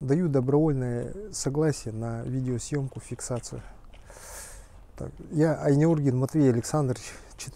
Даю добровольное согласие на видеосъемку, фиксацию. Так, я Айнеургин Матвей Александрович,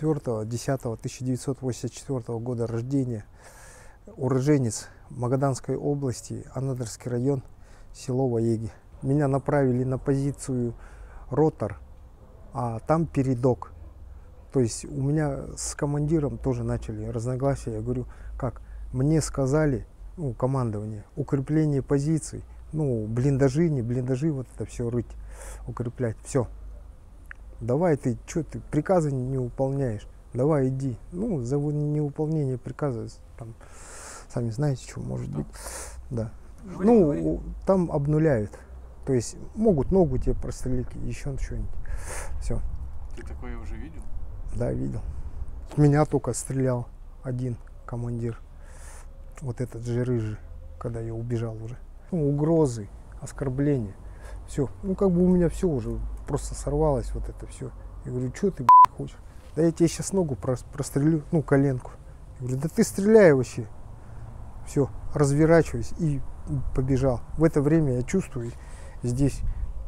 4.10.1984 года рождения, уроженец Магаданской области, Анадырский район, село Ваеги. Меня направили на позицию ротор, а там передок. То есть у меня с командиром тоже начали разногласия. Я говорю, как? Мне сказали, командование, укрепление позиций, блиндажи, не блиндажи, вот это все рыть, укреплять, все. Давай ты, что ты, приказы не выполняешь, давай иди. За невыполнение приказа, там, сами знаете, что может быть. Да. Там обнуляют. То есть могут ногу тебе прострелить, еще что-нибудь. Все. Ты такое уже видел? Да, видел. Меня только стрелял один командир. Вот этот же рыжий, когда я убежал уже. Угрозы, оскорбления. Все. У меня все уже просто сорвалось, вот это все. Я говорю, что ты хочешь? Да я тебе сейчас ногу прострелю, коленку. Я говорю, да ты стреляй вообще. Все, разворачиваюсь и побежал. В это время я чувствую здесь,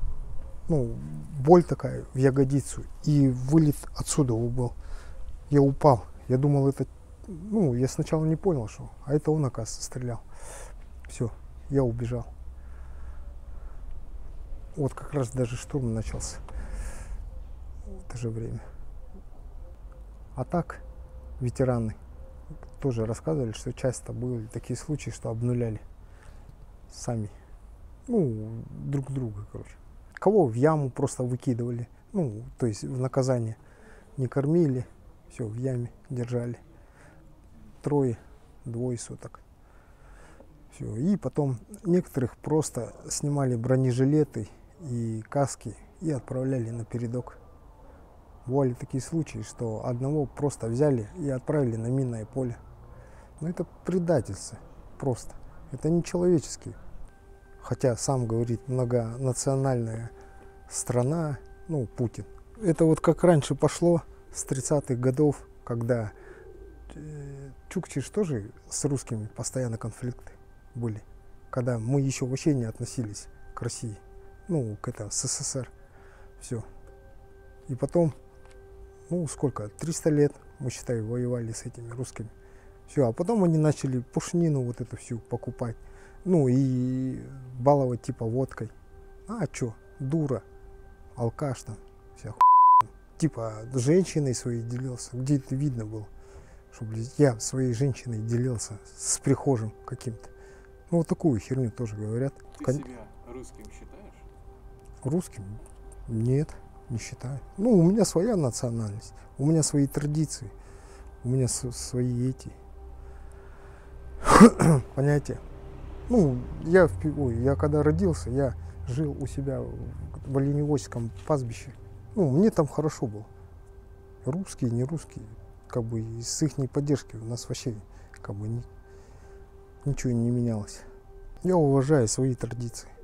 боль такая в ягодицу. И вылет отсюда был. Я упал. Я думал, это, я сначала не понял, что. А это он, оказывается, стрелял. Все, я убежал. Вот как раз даже штурм начался в это же время. А так, ветераны тоже рассказывали, что часто были такие случаи, что обнуляли сами. Друг друга, короче. Кого в яму просто выкидывали, то есть в наказание. Не кормили, все, в яме держали. 3, 2 суток. Все. И потом некоторых просто снимали бронежилеты и каски и отправляли на передок. Бывали такие случаи, что одного просто взяли и отправили на минное поле. Это предательство просто. Это нечеловечески. Хотя сам говорит многонациональная страна, Путин. Это вот как раньше пошло с 30-х годов, когда чукчи тоже с русскими постоянно конфликты были. Когда мы еще вообще не относились к России, к СССР. Все. И потом, 300 лет, мы, считай, воевали с этими русскими. Все, а потом они начали пушнину вот эту всю покупать. И баловать типа водкой. А чё, дура, алкаш там, вся хуйня. Типа женщиной своей делился. Где это видно было? Что, я своей женщиной делился с прихожим каким-то. Вот такую херню тоже говорят. Ты себя русским считаешь? Русским? Нет, не считаю. У меня своя национальность, у меня свои традиции, у меня свои понятия. Я когда родился, я жил у себя в Оленеводском пастбище. Мне там хорошо было. Русские, не русские, с их поддержки у нас вообще ничего не менялось. Я уважаю свои традиции.